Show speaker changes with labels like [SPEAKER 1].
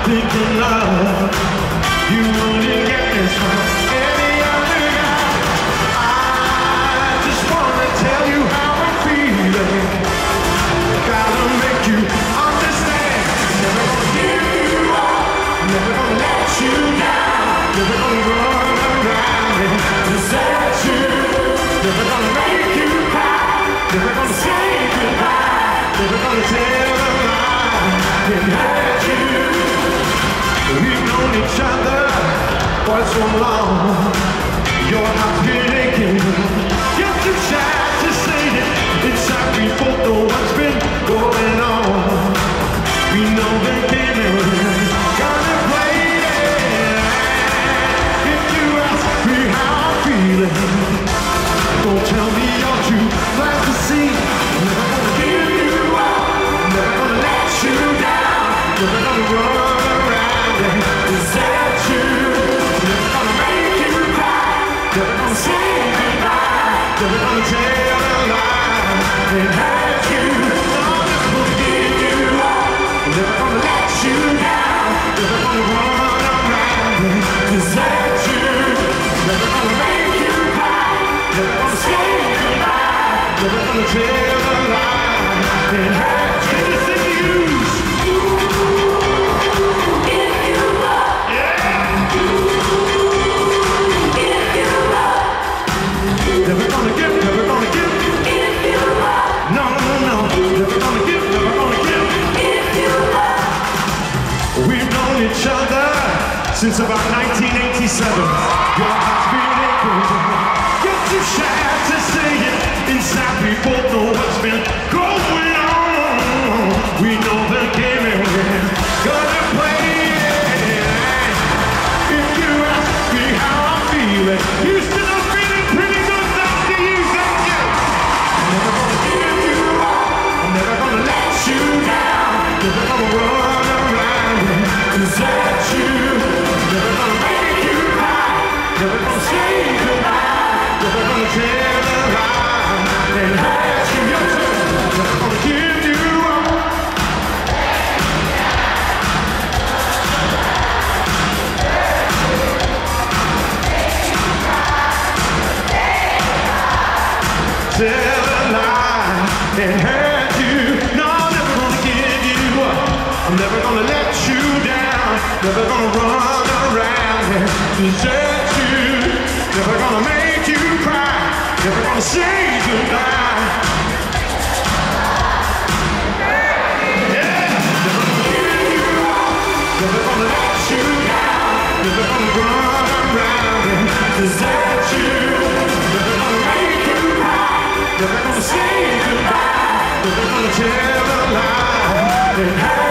[SPEAKER 1] thinking love, you wouldn't get this from any other guy. I just wanna tell you how I'm feeling. Gotta make you understand. Never gonna give you up, never gonna let you down, never gonna run around and desert you, never gonna make you cry, never gonna say goodbye, never gonna tell a lie and hurt you. We've known each other for so long. Your heart's been aching, you're too shy to say it. Inside we both know what's been going on. We know the game and we're gonna play it. If you ask me how I'm feeling, don't tell me you're too glad to see. Never gonna give you up, never gonna let you down, never gonna run around and desert you, never gonna make you cry, never gonna say goodbye, never gonna tell a lie and hurt you. I'm never gonna give you up, never gonna let you down, never gonna run around and desert you, never gonna make you cry, never gonna say goodbye, never gonna tell a lie and hurt you. Listen to you. Never gonna give, never gonna give. If you love. No, no, no. Never gonna give, never gonna give. If you love. We've known each other since about 1987. Your heart's been aching. You're too shy to say it. Inside we both know what's been going on. We know the game and we're gonna play it. If you ask me how I'm feeling, you still never gonna run around and desert you, never gonna make you cry, never gonna say goodbye, never gonna tell a lie and hurt you. Your turn, never gonna give you up. Tell a lie and hurt you. No, never gonna give you up. I'm never gonna let you down, never gonna run around and desert you, never gonna make you cry, never gonna say goodbye. Yeah, never gonna give you up, never gonna let you down, never gonna run around and desert you, never gonna make you cry, never gonna say goodbye, never gonna tell a lie and